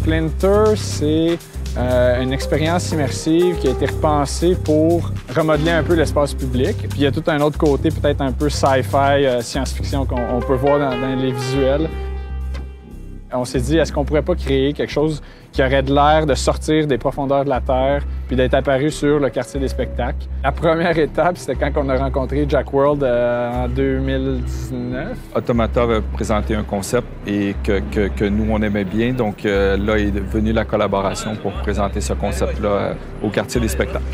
Splinter, c'est une expérience immersive qui a été repensée pour remodeler un peu l'espace public. Puis il y a tout un autre côté, peut-être un peu sci-fi, science-fiction qu'on peut voir dans les visuels. On s'est dit, est-ce qu'on pourrait pas créer quelque chose qui aurait de l'air de sortir des profondeurs de la Terre puis d'être apparu sur le quartier des spectacles? La première étape, c'était quand on a rencontré Jack World en 2019. Automata avait présenté un concept et que nous, on aimait bien. Donc là est venue la collaboration pour présenter ce concept-là au quartier des spectacles.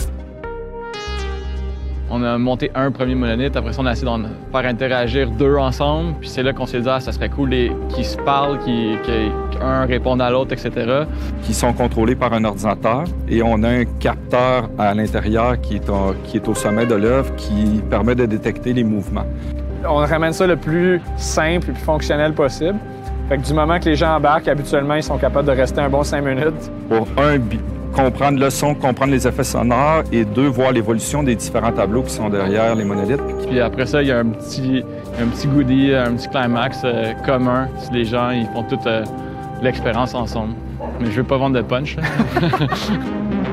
On a monté un premier monolithe, après ça on a essayé d'en faire interagir deux ensemble, puis c'est là qu'on s'est dit ça serait cool qu'ils se parlent, qu'un réponde à l'autre, etc. Qui sont contrôlés par un ordinateur et on a un capteur à l'intérieur qui est au sommet de l'œuvre qui permet de détecter les mouvements. On ramène ça le plus simple et plus fonctionnel possible. Fait que du moment que les gens embarquent, habituellement, ils sont capables de rester un bon 5 minutes. Pour comprendre le son, comprendre les effets sonores et deux, voir l'évolution des différents tableaux qui sont derrière les monolithes. Puis après ça, il y a un petit goodie, un petit climax commun. Les gens, ils font toute l'expérience ensemble. Mais je veux pas vendre de punch.